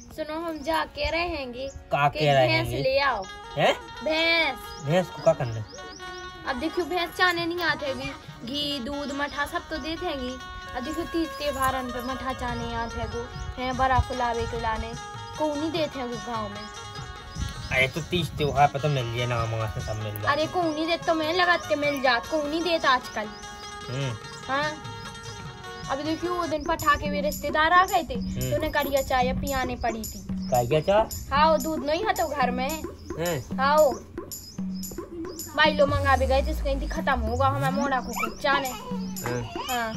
सुनो हम जाके रहेंगे का के रहेंगे? भैंस ले आओ। हैं? भैंस को क्या करना? अब देखियो भैंस चाने नहीं आते घी दूध मठा सब तो देते हैं। अब देखो 30 त्योहारन पे मठा चाने आते गो है बड़ा फुलावे के लाने को नहीं देते हैं गाँव में। अरे तो 30 त्योहार पे तो मिल जाए ना वहाँ से सब मिल जाए। अरे को नहीं देते तो मैं लगाते के मिल जात को नहीं देता आजकल। हाँ अभी देखियो वो दिन पटाखे भी रिश्तेदार आ गए थे तो उन्हें कड़िया चाय पियाने पड़ी थी। कड़िया चाय? हाँ दूध नहीं है तो घर में। हाँ भाई लो मंगा भी गए जिसको कहीं खत्म होगा हमें मोड़ा को कुछ चाने। हाँ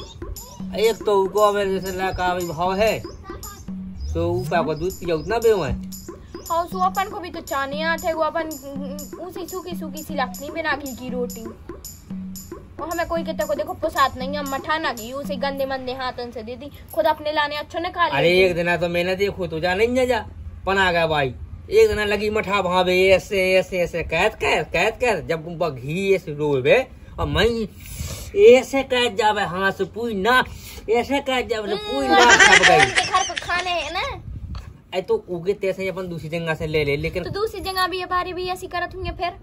एक तो उको अब जैसे लड़का भाव है तो ऊपर को दूध पिया उतना बेव है। हाँ सो अपन को भी तो चाने आते वो अपन उसी सूखी सूखी सी लगती बिना घी की रोटी और हमें कोई कहते को देखो पुसात नहीं हम मठा ना घी उसे गंदे मंदे हाथों से दे दी खुद अपने लाने अच्छो ने खा लिया। अरे एक दिन तो मैंने देखो तो जा नहीं जा पना गया भाई एक दिन लगी मठा भावे ऐसे ऐसे ऐसे कैद जब घी ऐसे रोवे और मैं ऐसे कैद जावे हाथ से पूरी ना ऐसे कैद जावे पूरी ना सब गई घर को खाने है ना। ऐ तो उगे तैसे अपन दूसरी जगह से ले लेकिन तो दूसरी जगह भी हमारी भी ऐसी करत होंगे फिर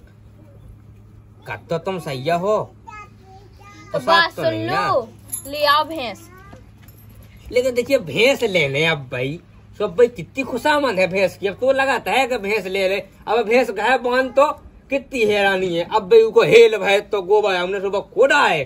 कब तो तुम सही हो तो बात सुन लो ले आओ भैंस। लेकिन देखिए भैंस लेने अब भाई सब भाई कितनी खुशामद है भैंस की। अब तो लगाता है कि भैंस ले ले अब भैंस घर बांध तो कितनी हैरानी है। अब भाई उनको हेल भाई तो गोबर हमने सुबह कोड़ा है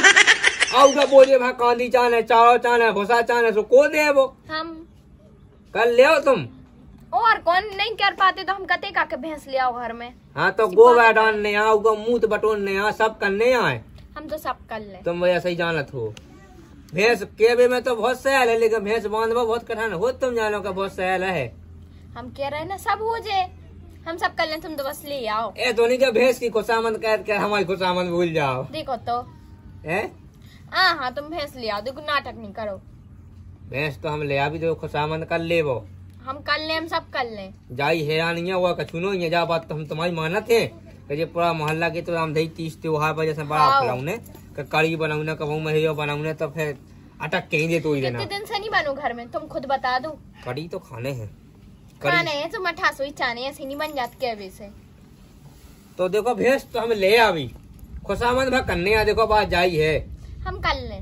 और बोले भाई कांदी चाने चारो चाने भूसा चाने सो को दे वो हम कर ले आओ तुम और कौन नहीं कर पाते तो हम कते का के भैंस ले आओ घर में। हाँ तो गोबर डालने आओ मूत बटोरने आ सब करने आए हम तो सब कर ले। तुम वैसा ही जानत हो भैंस केबे में तो बहुत सयाल है लेकिन भैंस बांधवा बहुत कठिन हो तुम जानो का बहुत सयाल है। हम कह रहे हैं ना सब हो जाए हम सब कर ले तुम तो बस ले आओ। ए तो नहीं क्या भैंस की खुशामद कैद कर हमारी खुशामद भूल जाओ। देखो तो है हाँ तुम भैंस ले आओ देखो नाटक नहीं करो। भैंस तो हम ले आ भी दो खुशामद कर ले वो हम कर ले हम सब कर ले जाई हैरानी हुआ कछुनो ये जा बात तो हम तुम्हारी मानत है कि पूरा मोहल्ला के तो हम दही 30 त्योहार पर जैसे बड़ा फलाउने कड़ी बनाऊने कबू में बनाऊने तो फिर अटक के ही दे तो ही देना। कितने दिन से नहीं बनू घर में तुम खुद बता दो। कड़ी तो खाने हैं तो मठा सोई चाने ऐसे नहीं बन जाते कैबे से। तो देखो भैंस तो हम ले आवी खुशामद भा करने आ देखो बात जाई है हम कर ले।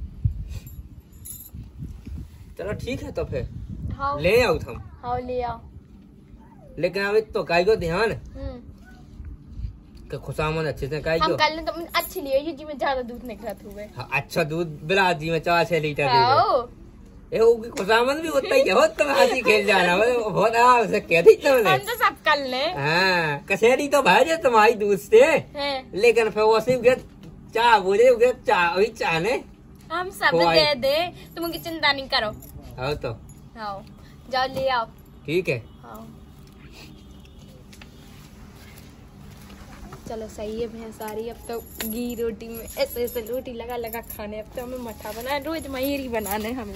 चलो ठीक है तो फिर हाँ ले आओ तुम। हाँ ले आओ लेकिन अभी तो काई को ध्यान खुशामद अच्छे से काई हम कर ले तुम अच्छी लिए जी में ज्यादा दूध निकला हुए। हाँ, अच्छा दूध बिराजी में 4-6 लीटर दे खुशामद भी होता ही बहुत तुम हंसी खेल जाना बहुत उसे कह दी तुमने। हम तो सब कर ले। हाँ कसेरी तो भाई तुम्हारी दूध से लेकिन फिर वो सिर्फ चाह बोले चाह वही चाहने हम सब दे दे तुम की चिंता नहीं करो। हाँ तो हाँ जाओ ले आओ। ठीक है हाँ चलो सही है भैंस आ रही अब तो घी रोटी में ऐसे ऐसे रोटी लगा लगा खाने अब तो हमें मठा बनाए रोज मयूरी बनाने हमें।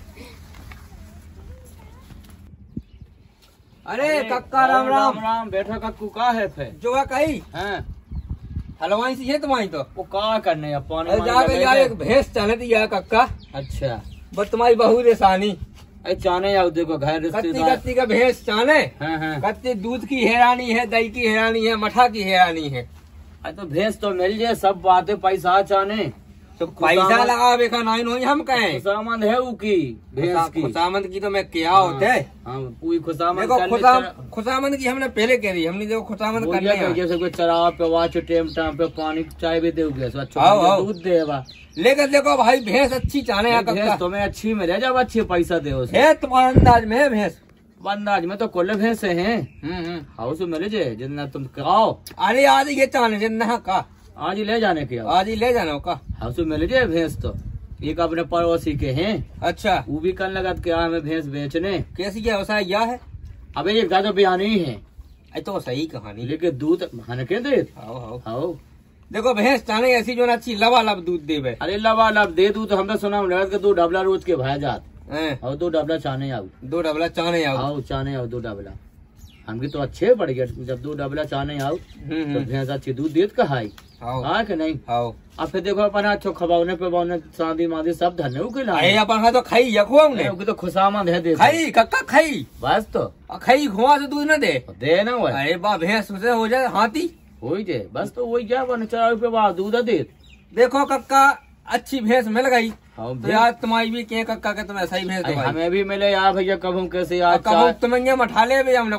अरे कक्का राम राम राम बैठो कक्कू का है फिर जो कही हलवाई सी है तुम्हारी तो वो का करने अब पानी जाके यार एक भैंस चने दिया कक्का। अच्छा बस तुम्हारी बहू रेसानी चाने आओ देखो घर कत्ती का भैंस चाने कत्ती दूध की हैरानी है दही की हैरानी है मठा की हैरानी है। तो भैंस तो मिल जाए सब बातें पैसा चाने तो पैसा लगा बेखा नहीं हम कहें खुशामद है की भैंस की खुशामद की तो मैं क्या होते पूरी खुशामद खुशामद की हमने पहले कह दी हमने देखो खुशामद करने जैसे चरा पे वाच टाइम पे पानी चाय भी दोगे दूध देगा। लेकर देखो भाई भैंस अच्छी चाने भैंस तुम्हें अच्छी मिले जब अच्छी पैसा दे तुम्हारे अंदाज में है भैंस अंदाज में तो कोले भैंस हैं हाउस में मिले जाए जितना तुम खाओ। अरे आज ये चाने जितना का आज ही ले जाने के आज ही ले जाना का हाउस में मिले जाए भैंस तो एक अपने पड़ोसी के हैं। अच्छा वो भी कर लगा के हमें भैंस बेचने कैसी क्या व्यवसाय यह है। अबे ये गाजर बयानी है तो सही कहानी लेकिन दूध के दे देखो भैंस चाने ऐसी जो अच्छी लबालब दूध दे। अरे लबालब दे दूध हम तो सुना के 2 डबला रोज के भाई जात और 2 डबला चाने आओ 2 डबला चाने आओ चाने आओ 2 डबला हमकी तो अच्छे पड़ गया। जब दूध डबला चाहने आओ तो भैंस अच्छी दूध देत कहाई हाँ कि नहीं। अब फिर देखो अपन अच्छो खबाउने पे बाउने शादी मादी सब धन्य अरे अपन तो खाई यखो हमने तो खुशामद है दे खाई कक्का खाई बस तो खाई घुमा से दूध न दे ना वो। अरे बा भैंस से हो जाए हाथी हो जाए बस तो वही क्या बन 4 रुपये बाद दूध दे। देखो कक्का अच्छी भैंस मिल गई हाँ तो यार तुम्हारी भी के कक्का के तुम ऐसा ही भैंस दो हमें भी मिले यार भैया कब हम कैसे यार तुम्हें मठाले भी हमने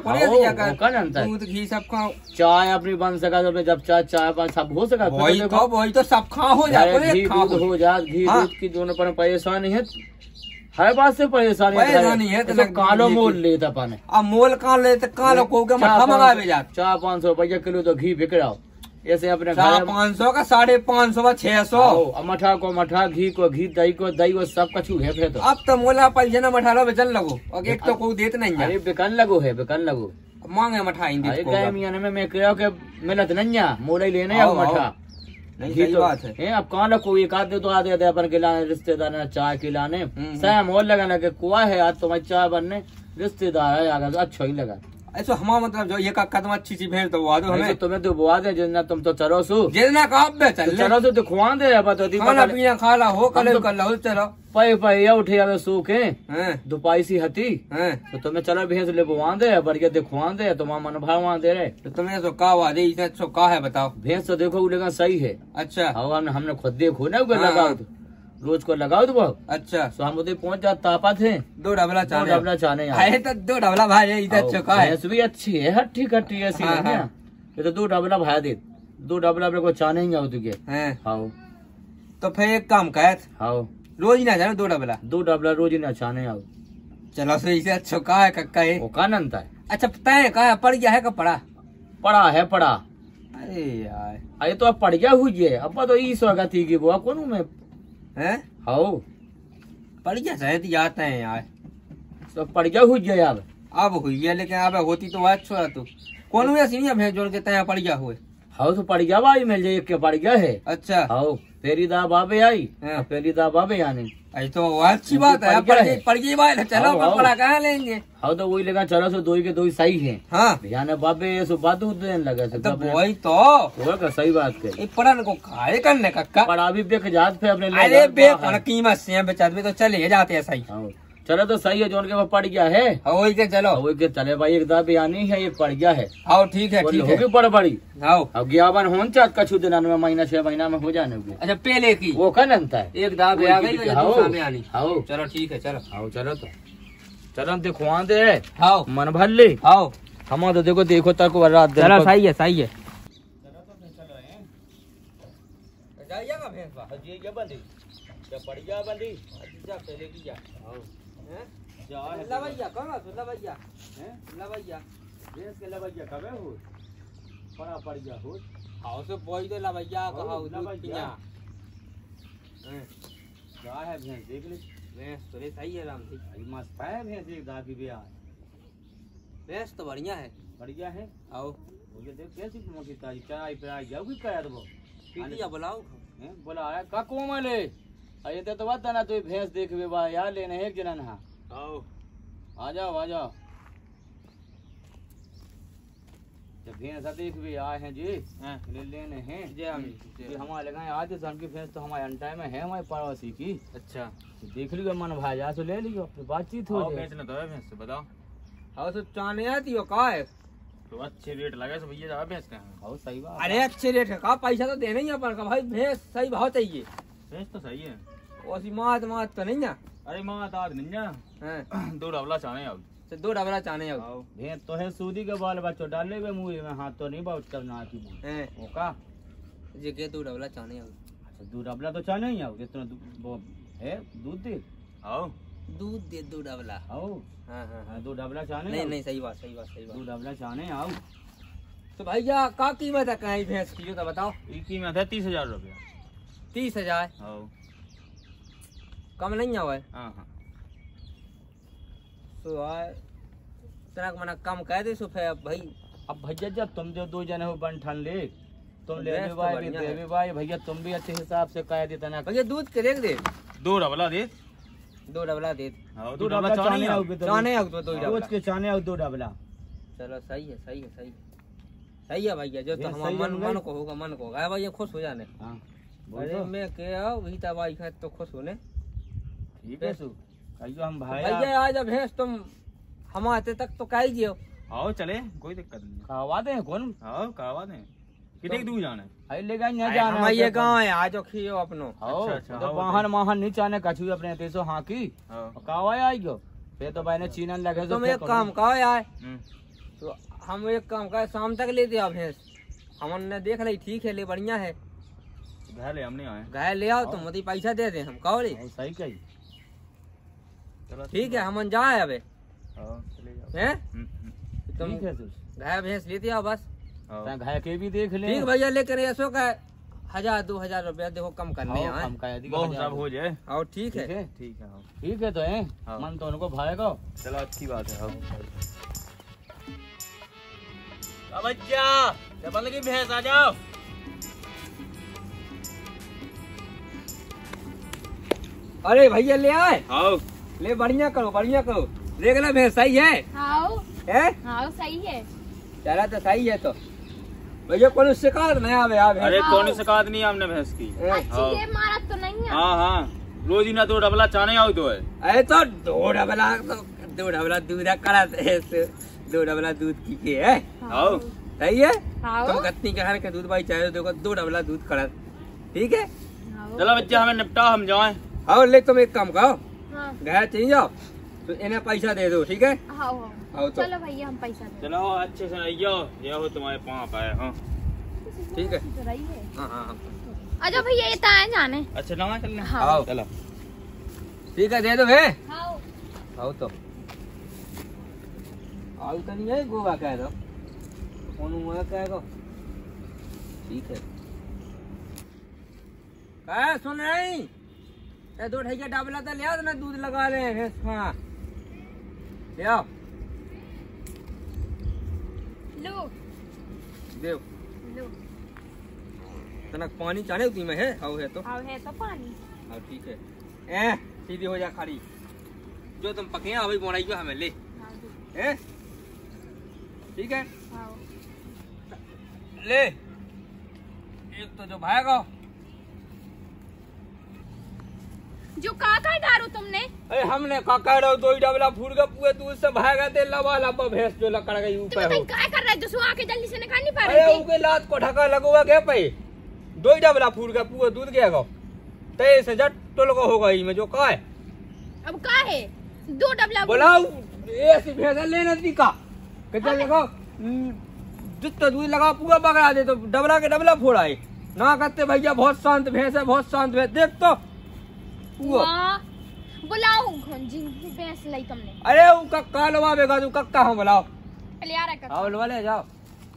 दूध घी सब खाओ चाय अपनी बन सका जब चाय पान सब हो सका वही तो सब खा हो जाए घी हो जाए घी दूध की दोनों पर परेशानी है हर बात से परेशानी है तो कालो मोल लेता पाने अब मोल कहाँ लेते कालो को मंगा 400-500 रुपया किलो तो घी बिक रहा ऐसे अपने 500 का 550 600 मठा को मठा घी को घी दही को दही वो सब कछु है। तो अब तो मोला पैसे न मठा लो बेचन लगो और एक तो कोई देते नहीं अरे बिकन लगो मांगे मठा में मैं कहो के मिलत नहीं मोला लेने मठा नहीं तो बात है। अब कहाँ लगो एक आधे तो आधे अपन खिलाने रिश्तेदार चाय खिलाने सह मोल लगाना के कुआ है आज तुम्हारी चाय बनने रिश्तेदार है आगे तो अच्छा ही लगा ऐसा हमारा मतलब जो ये कदम अच्छी सी भैंस तो बुआ दो हमें तुम्हें तो बुआ दे जितना तुम तो चलो सु जितना का चलो तो खुआ दे खाना पीना खाला हो कल कर लो चलो पै उठे अब सूखे दुपाई सी हती तो तुम्हें चलो भैंस ले बुआ दे बढ़िया दिखवा दे तुम मन भाव दे रहे तो तुम्हें तो का हुआ दे इतना का है बताओ भैंस तो देखो लेकिन सही है। अच्छा हमने खुद देखो ना लगाओ रोज को लगाओ तो बहुत अच्छा तो हम उधर पहुँच जाते तापा थे 2 डबला चाने आए तो 2 डबला भाई इधर चुका है भी अच्छी है हट्टी कट्टी ऐसी ये तो 2 डबला भाई दे 2 डबला को चाने ही आओ तुझे हाँ तो फिर एक काम कर हाँ रोज ही ना जाना 2 डबला रोज ही ना चाने आओ चलो सही से अच्छा का है कक्का है वो का नंता है। अच्छा पता है का पड़ गया है का पड़ा पड़ा अरे यार अरे तो अब पड़ गया हुई है अब तो ई स्वागत थी कि वो कौन मैं हैं हाउ पड़ गया शायद जाते हैं यार तो पड़ गया हुई है यार अब हुई है लेकिन अब होती तो बात छोड़ा तू कौन हुआ सी भैंस जोड़ के तय पड़ गया हुए हाउ तो पड़ गया भाई मिल जाए के पड़ गया है। अच्छा हाउ फेरी दा बाबे आई फेरी दा बाबे आने आई तो अच्छी बात है पड़ गई बात चलो पड़ा कहाँ लेंगे हाँ तो वही लगा चलो सो 2 के 2 सही है। हाँ भैया बाबे सो बात देने लगा वही तो का सही बात कर पड़ा को खाए करने का पड़ा भी बेक जात पे अपने अरे बेक कीमत से बेचात में तो चले जाते हैं सही चलो तो सही है जो उनके पास पड़ गया है वही के चलो वही के चले भाई एक दाबी आनी है एक पड़ गया है। हाँ ठीक है होगी बड़ी अब ज्ञापन हो चाहत कछु दिन में महीना 6 महीना में हो जाने की। अच्छा पहले की वो का नंता है एक दाबी आ गई हाँ चलो ठीक है चलो हाँ चलो तो चलो देखो दे हाँ मन भर ले हाँ हम तो देखो तक रात चलो सही है बढ़िया बंदी पहले की लवैया कहाँ लवैया लवैया भैंस के लवैया कबे हो पड़ गया हो हाउ से बोई दे लवैया कहाँ लवैया क्या है भैंस देख ले भैंस तो सही है राम जी मस्त है भैंस एक दादी भी आ भैंस तो बढ़िया है आओ मुझे देख कैसी मोटी ताजी चाय पे जाओगी क्या दबो पीटिया बुलाओ बोला है का कोमले अरे तो बात ना तू भैंस देख बे बा यार लेने है जना ना आओ आ जाओ जब भैंस देख भी आए हैं जी ले लेने हैं जी हमारे लगाए आज सन की भैंस तो हमारे अंटाई में है हमारे पड़ोसी की। अच्छा तो देख लियो मन भाई जा तो ले लियो फिर बातचीत हो जाए। बेचना तो है भैंस से बताओ हाँ तो चाने आती हो का है तो अच्छे रेट लगे तो भैया भैंस का हाँ सही बात अरे अच्छे रेट है का पैसा तो देना ही अपन का भाई भैंस सही भाव चाहिए भैंस तो सही है ओसी मात तो नहीं ना अरे मात आज नहीं ना 2 डबला चाने अब 2 डबला चाने अब भैंस तो है सूदी के बाल बच्चों डालने में मुंह में हाथ तो नहीं बहुत करना आती वो का जे के 2 डबला चाने अब अच्छा 2 डबला तो चाने ही आओ जितना है दूध दे आओ दूध दे 2 डबला आओ हाँ 2 डबला चाने नहीं सही बात 2 डबला चाने आओ तो भैया का कीमत है कहीं भैंस की तो बताओ ये कीमत है 30,000 रुपया 30,000 कम नहीं आवे तो तेरा मना कम कह दे सो फिर भाई अब भैया जब तुम जो 2 जने हो बन ठन ले तुम ले भाई भैया तुम भी अच्छे हिसाब से कह देता ना भैया दूध के देख दे 2 डबला दे 2 डबला दे 2 डबला चाने आओ तो 2 रोज के चाने आओ 2 डबला चलो सही है सही है सही है सही है भैया, जो तो हमारा मन को होगा मन को होगा भैया, खुश हो जाने। अरे मैं क्या वही दवाई खाए तो खुश होने। ठीक है सु कहियो हम भाई भैया आज भैंस तुम हम आते तक तो कह जियो। आओ चले कोई दिक्कत नहीं, खावा दे कौन। आओ खावा दे, कितने दूर जाना है? अरे लेगा नहीं जाना, हम ये गांव है आज खियो अपनो। अच्छा तो वाहन वाहन नहीं चाहने कछु अपने तेसो हाँ की खावा आई गयो फिर तो भाई ने चीनन लगे। तुम एक काम कहो यार, तो हम एक काम कहे शाम तक लेते आओ भैंस, हमने देख ली ठीक है ले बढ़िया है, घर ले हमने आए घर ले आओ तुम मुझे पैसा दे दे हम कहो रे। सही कही ठीक है हम जाए अबे हैं तुम ठीक है गाय भैंस लेते आओ बस, गाय के भी देख ले। ठीक भैया लेकर ऐसो का 1000-2000 रुपया देखो कम करने हैं सब हो जाए। और ठीक है ठीक है तो है मन तो उनको भाएगा। चलो अच्छी बात है। बच्चा बंद की भैंस आ जाओ। अरे भैया ले आए आओ ले बढ़िया करो देख लो भैंस सही है। हाँ है सही है, चला तो सही है तो भैया कोई शिकायत नहीं आवे। अरे कौन शिकायत नहीं हमने भैंस की। अच्छी है मारा तो नहीं है। हाँ रोज ही ना 2 डबला चाने आओ तो है। अरे तो 2 डबला दूध करा 2 डबला दूध की के है। आओ सही है तुम कतनी के घर के दूध भाई चाहे देखो 2 डबला दूध करा ठीक है। चलो बच्चा हमें निपटा हम जाए। आओ ले तुम एक काम करो घर चली जाओ तो इन्हें पैसा दे दो ठीक है। आओ तो चलो भैया हम पैसा दे। चलो अच्छे से रहियो, ये हो तुम्हारे पाँव पाए। हाँ ठीक है हाँ अच्छा भैया ये ताए जाने। अच्छा ना चलना। आओ चलो ठीक है दे दो है। आओ तो आओ तो नहीं है गोवा कह दो कहेगा ठीक है। कह सुन रही 2 ढैया डाबला तो लिया ना दूध लगा ले भैंस हाँ ले आओ लो देव तनक पानी चाहे उतनी में है हाउ है तो पानी। हाँ ठीक है सीधी हो जा खड़ी जो तुम पके वही बनाइयो हमें ले ठीक है ले एक तो जो भागो जो काका डारो तुमने। अरे हमने काका डारो 2 डबला फूल का पूरे दूध से भागा ते लबा भैंस जो लकड़ गई ऊपर तुम क्या कर रहे हो जो आके जल्दी से निकाल नहीं पा रहे। अरे उनके लात को ढका लगवा के पे 2 डबला फूल का पूरा दूध गया गो ते से जट टोल को हो गई में जो का है अब का है 2 डबला बुलाओ ऐसी भैंस लेने दी का कितना लगाओ जितना दूध लगा पूरा बगड़ा दे तो डबला के डबला फोड़ाए ना करते भैया बहुत शांत भैंस है बहुत शांत भैंस देख तो बुलाओ जिनकी भैंस लाई तुमने। अरे वो कक्का लवावेगा तू कक्का हम बुलाओ ले आ रहा आओ लवा ले जाओ।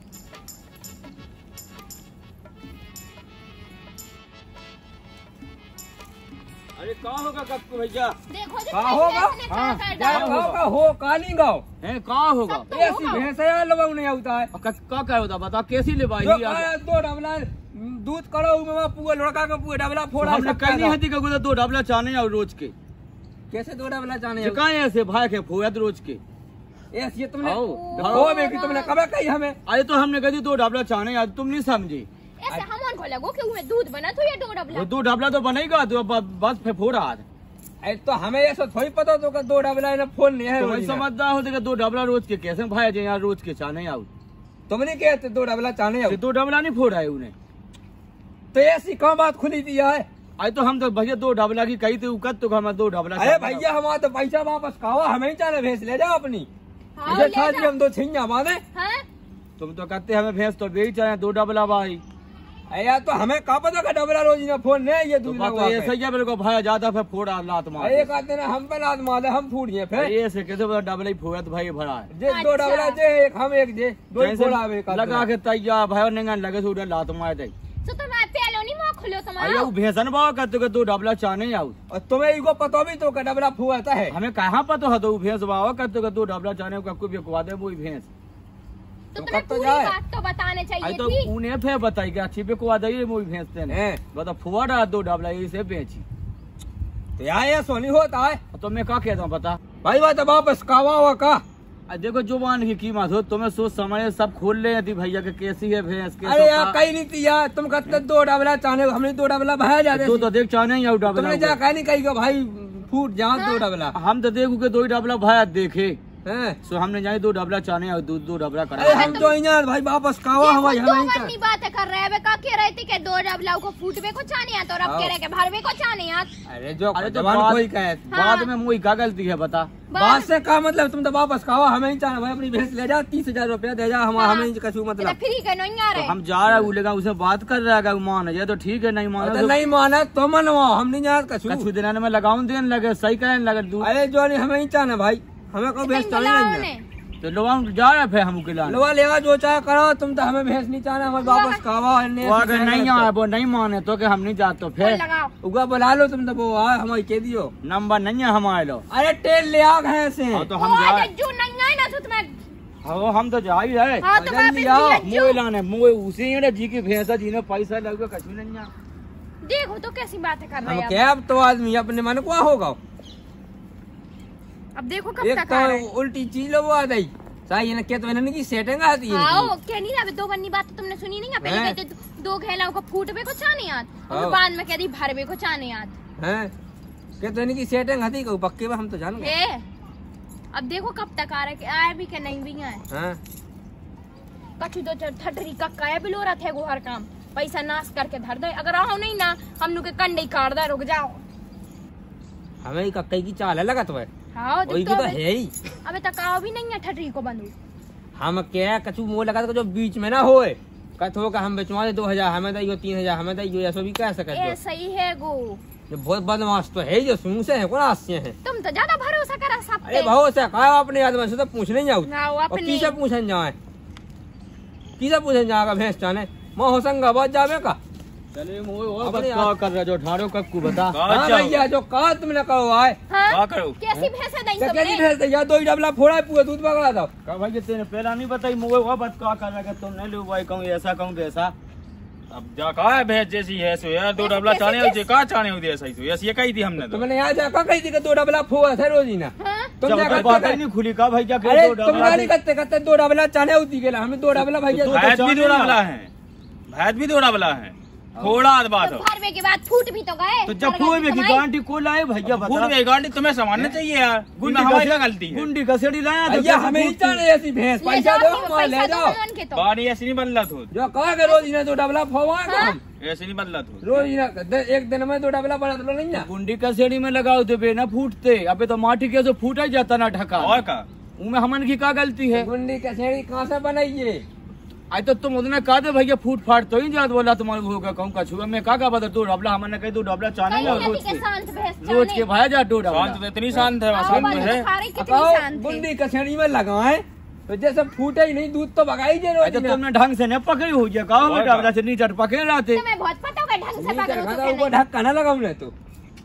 अरे कहाँ होगा कक्कू भैया देखो जो कहाँ होगा हाँ हो काली गाँव है कहाँ होगा ऐसी भैंस है लवा नहीं होता है क्या होता बता कैसी ले भाई 2 डबला दूध करो पूरा लड़का का पूरा डबला फोड़ा हमने कहीं नहीं हती का 2 डबला चाने और रोज के कैसे 2 डबला चाने कहाँ ऐसे भाई के फोया रोज के ऐसे तुमने हो में कि तुमने कब कही हमें। अरे तो हमने कही 2 डबला चाने यार तुम नहीं समझी ऐसे हमन को लगो कि उसमें दूध बना तो ये 2 डबला 2 डबला तो बनेगा तो बस फोड़ा। अरे तो हमें ऐसा थोड़ी पता तो 2 डबला ना फोन नहीं है तो समझदार हो तो 2 डबला रोज के कैसे भाई जे यार रोज के चाने आओ तुमने कहते 2 डबला चाने आओ 2 डबला नहीं फोड़ा है उन्हें तो ऐसी कौन बात खुली दिया है। अरे तो हम तो भैया 2 डबला की कही थी उकत तो हम 2 डबला। अरे भैया हमारा तो पैसा वापस खाओ हमें चाहे भैंस ले जाओ अपनी हम 2 छिंजा माने तुम तो कहते हमें भैंस तो बेच चाहे 2 डबला भाई। अरे तो हमें कहा पता का डबला रोज ना फोन नहीं ये दूध ये सही है मेरे को भाई ज्यादा फिर फोड़ा लात मार एक आते ना हम पे लात मार हम फूट गए फिर ये से कैसे पता डबला ही फोड़ा तो भाई भरा है जे 2 डबला जे एक हम एक जे 2 ही फोड़ा लगा के तैयार भाई ने लगे से उधर लात मार दे तो तुम पहले नहीं मुंह खोलो तुम्हारा। अरे वो भैंसन बाव करते के 2 डबला चाने आउ और तुम्हें इको पता भी तो का डबला फुआता है हमें कहाँ पता है तो भैंस बाव करते के 2 डबला चाने को कोई बिकवा दे वो भैंस तो तुम्हें पूरी बात तो बताने चाहिए तो थी। उन्हें फिर बताई कि अच्छी बिकवा दे वो भैंस ने बता फुआ 2 डबला इसे बेची तो यहाँ ये सोनी होता है तो मैं क्या कहता हूँ बता भाई बात वापस कावा हुआ का देखो जुबान की कीमत हो, तुम्हें सोच समझ सब खोल ले थी भैया के कैसी है भैंस के। अरे यार कहीं नहीं थी यार, तुम कहते 2 डबला चाहने, हमने 2 डबला भाया जाते तो देख चाहने ही डबला तुमने जा कहीं नहीं कही भाई फूट जहाँ 2 डबला। हम तो देखू के 2 डबला भाया देखे हैं, सो हमने जाए 2 डबला चाहने और 2 डबला अरे करा। हम तो यहाँ भाई वापस कावा हमारी हमें अपनी बातें कर रहे हैं, का कह रहे थे कि 2 डबलाओं को फूटवे को चाहने आता और अब कह रहे के भरवे को चाहने आता। अरे जो अरे तो जवान कोई कहे बाद में मुझे क्या गलती है बता। बात से का मतलब, तुम तो वापस खाओ, हमें ही चाहना भाई अपनी भैंस ले जा, 30,000 रुपया दे जा, हमें कछु मतलब फ्री का नहीं आ तो रहे। हम जा रहे हैं लेगा उसे बात कर रहा है मान जाए तो ठीक है, नहीं माना नहीं माना तो मनवाओ, हम नहीं जाना कछु। कछु दिन में लगाऊं देने लगे सही कहने लगे दूध। अरे जो नहीं हमें ही चाहना भाई, हमें कोई भैंस चाहिए तो लोग जा रहे फिर हम खिलाने। लोहा लेवा जो चाहे करो, तुम तो हमें भैंस नहीं चाहना, हमें वापस खावा। वो अगर नहीं आए वो नहीं माने तो कि हम नहीं जाते तो फिर उगा बुला लो तुम तो, वो आए हमारी कह दियो नंबर नहीं है हमारे लो। अरे तेल ले आ गए से तो हम जाए जो नहीं आए ना तो तुम्हें हाँ हम तो जा ही रहे मुँह लाने मुँह उसी जी की भैंसा जी ने पैसा लगे कछु नहीं आ। देखो तो कैसी बातें कर रहे हैं। क्या अब तो आदमी अपने मन को होगा, अब देखो कब एक तक आ रहे हैं। तो उल्टी चीज लो वो आ गई सही है, क्या तो इन्होंने की सेटिंग आती है आओ क्या नहीं रहा 2 बन्नी बात तो तुमने सुनी नहीं है। पहले हैं? कहते 2 घेलाओं को फूटवे को चाहने याद और हाँ। बाद में कह दी भरवे को चाहने याद हैं, क्या तो इनकी सेटिंग आती है पक्के में, हम तो जान गए। ए अब देखो कब तक आ रहे आए भी क्या नहीं भी आए। हैं, कछु तो ठटरी का काया बिलो रहा थे हर काम पैसा नाश करके धर दे, अगर आओ नहीं ना हम लोग के कंडे काट दे, रुक जाओ। हमें ही कक्के की चाल है लगा तो है, हाँ वही की तो है ही। अबे तक आओ भी नहीं है ठटरी को बंदू। हम क्या कछु मुँह लगा तो जो बीच में ना होए कथो का हम बेचवा दे 2,000 हमें दो 3,000 हमें दो, ऐसा भी कह सकते ए सही है गो, जो बहुत बदमाश तो है, जो सूं से है कौन आस्य है। तुम तो ज्यादा भरोसा करा सब अरे भाव से कहा अपने आदमी से तो पूछने जाओ, ना वो और अपने किसे पूछने जाए, किसे पूछने जाएगा भैंस चाने मैं होशंगाबाद जावे का। चलिए मुँह अपने क्या कर रहा जो ठाड़ो कक्कू बता। हाँ भैया जो कहा तुमने कहो आए हाँ? क्या करो कैसी भैंस है दही कैसी सबने? भैंस या 2 डबला फोड़ा पूरा दूध पकड़ा था। का भाई तेने पहला नहीं बताई मुँह वो बात क्या कर रहा तुम नहीं लो भाई कहूँ ऐसा कहूँ तो ऐसा। अब जा कहा है भैंस जैसी है सो यार 2 डबला चाने होते कहा चाने होते ऐसा ही तो ऐसी ये कही थी हमने तो तो। मैंने यहाँ जाकर कही थी कि 2 डबला फोड़ा था रोजी ना, हाँ? तुम जब क्या तक बात ही करते नहीं खुली का भाई क्या अरे तुम गाली करते करते 2 डबला चाने होती गेला, हमें 2 डबला भैया भैंस भी 2 डबला है, भैंस भी 2 डबला है, थोड़ा बात तो हो भरवे के बाद फूट भी तो गए। तो जब फूल में की गांठी को लाए भैया फूट बता गई गाड़ी तुम्हें संभालना चाहिए यार, गुंडी हमारी क्या गलती है। गुंडी कसेड़ी लाया तो भैया कैसे हमें ही फूटती? चाने ऐसी भैंस, ले पैसा जाओ, दो हमारे ले पैसा दो जाओ। भगवान के तो। बाड़ी ऐसी नहीं बदला तो, जो कहा कि रोज इन्हें 2 डबला फोवाएगा हम, ऐसे नहीं बदला तो। रोज इन्हें एक दिन में 2 डबला बना तो नहीं ना। गुंडी कसेड़ी में लगाओ तो बे ना फूटते, अबे तो माटी के जो फूटा ही जाता ना ढका। और का उनमें हमन की क्या गलती है? गुंडी कचेड़ी कहाँ से बनाइए? आज तो तुम उतने कहा दे भैया फूट फाट तो ही जात बोला तुम्हारे होगा कहूँ का छुआ मैं का बता 2 डबला हमने कही 2 डबला चाने कहीं या नदी रोज के के शांत भैंस रोज चाने। के भाया जा 2 डबला। शांत तो इतनी शांत है, आओ शांत बाजू है। दिखा रही, कितनी अकाओ शांत थे। गुंडी कचेड़ी में लगाए तो जैसे फूटे ही नहीं दूध तो भगाई जे रोज अच्छा ना। तुमने ढंग से न पकड़ी हो गया कहा में डबला से नीचे पकड़े रहते तुम्हें बहुत पता होगा ढंग से नीचे पकड़ो रखा तो था, क्या ऊपर नहीं। ढक्का ना लगाऊ ना तो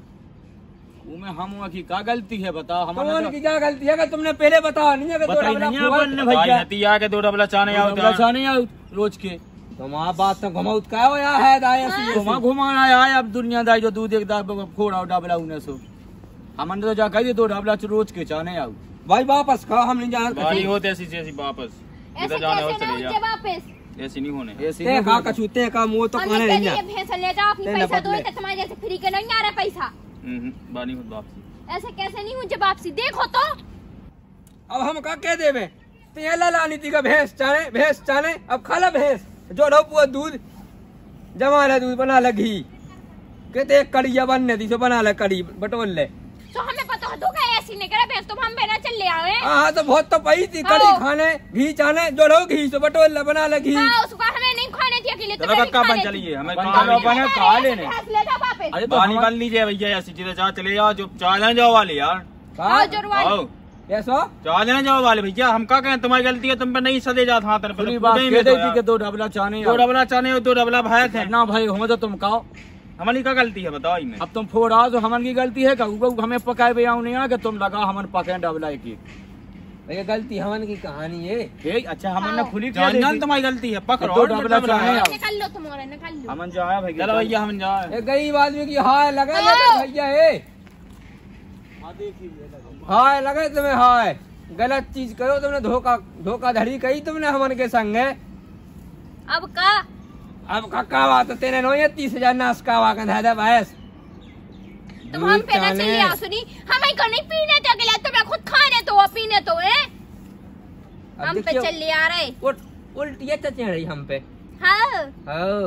उनमें हम की क्या गलती है बताओ कौन हमारे की क्या गलती है कि तुमने पहले बताया नहीं है कि 2 बताई डबला नहीं है फोड़ा? अपन ने भैया भैया के 2 डबला चाने आओ डबला चाने या रोज के तुम आप बात तो घुमाउत का हो या है दाया सी घुमा घुमाना आए अब दुनियादारी जो दूध एक दाब फोड़ा डबला उन्हें सो हमने तो जा कही 2 डबला रोज के चाने आओ भाई वापस खाओ, हम नहीं जाना बाड़ी कहीं। होते ऐसी जैसी वापस ऐसे इधर जाने और कैसे ना चले उनके जा, वापस ऐसी नहीं होने। ऐसे ते का कछूते का मुंह तो हम कहने लोग नहीं के जा। लिए भैंस ले जाओ अपनी तेरे पैसा दो बदले। तो तुम्हारे जैसे फ्री के नहीं आ रहा पैसा। बानी खुद वापसी ऐसे कैसे नहीं हुई जब वापसी देखो तो। अब हम का कह देवे तेला लानी थी का भैंस चाने अब खाला भैंस जो ढो पूरा दूध जमा ले दूध बना ले घी कहते एक कड़िया बनने दी तो बना ले कड़ी बटोल ले। तो हमें पता है तू का ऐसी नहीं करे भैंस, तुम हम बेना चल ले आवे। हाँ तो बहुत तो पई थी कड़ी हाँ। खाने घी चाने जो ढो घी तो बटोल ले बना ले घी। हाँ उसको हमें नहीं खाने थी अकेले, चलो तुम्हें भी कक्का बन खाने थी। चलिए, हमें बन काम चलो, है। बन कहा लेने। भैंस ले जाओ वापस। अरे तो पानी हमारे- बन लीजिए भैया ऐसी चीजें चाह चले जाओ जो चाह जाओ वाले यार, आओ जुड़वाई। आओ ऐसो चाह जाओ वाले भैया, हम क्या कहें तुम्हारी गलती है, तुम पे नहीं सदे जात हाँ तेरे पूरी पे बात पूरे कह में तो दी थी यार। कि 2 डबला चाने 2 डबला चाने और 2 डबला भाया थे, ना भाई हो तो तुम कहो हमारी क्या गलती है बताओ इनमें। अब तुम फोड़ा तो हमन की गलती है का हमें पकाए भी आऊ नहीं आ कि तुम लगा हमन पके डबला एक ये गलती हमन की कहानी है। अच्छा हमन ने हाँ। खुली जान जान तुम्हारी गलती है, पकड़ो 2 डबला चाने आओ निकाल लो तुम्हारे, निकाल लो। हमन जाया भैया चलो भैया हम जाए। ये गरीब आदमी की हाय लगे हाँ। भैया ये हाय लगे तुम्हें हाय गलत चीज करो तुमने, धोखाधड़ी कही तुमने हमन के संग है। अब का का बात तेने नो ये 30,000 नाश का वाकन है दे भैंस। तुम हम पे ना चली आ सुनी, हमें को नहीं पीने तो अगला तुम्हें खुद खाने तो पीने तो है। हम पे चली आ रहे उल्टी चढ़ रही हम पे। हाँ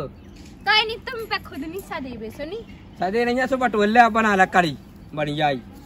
कहीं नहीं तुम पे खुद नहीं सदी बे सुनी। सदे नहीं सो बटोले बना ला करी बढ़िया।